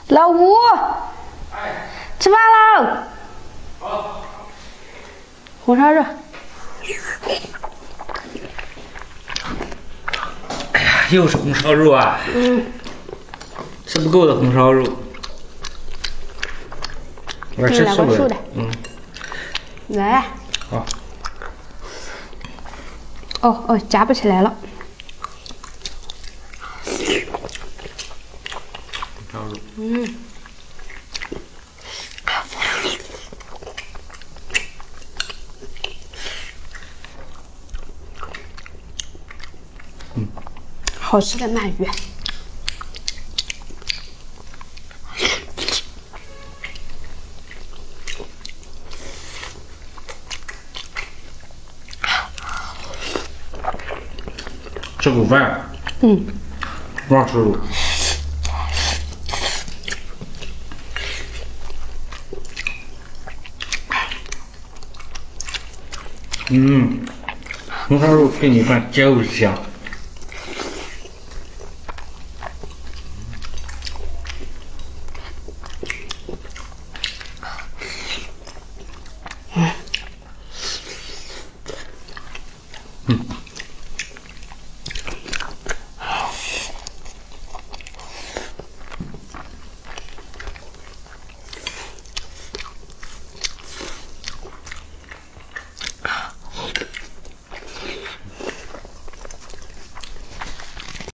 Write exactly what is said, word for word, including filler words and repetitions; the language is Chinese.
老吴， 哎， 吃饭喽！ 好。 红烧肉。 哎呀，又是红烧肉啊！ 嗯。 吃不够的红烧肉。我吃素的。嗯。 来。 好。 哦哦，夹不起来了。 红烧肉。 嗯。 嗯。 好吃的鳗鱼。 吃口饭。 嗯。 光吃肉。嗯，红烧肉配米饭真香。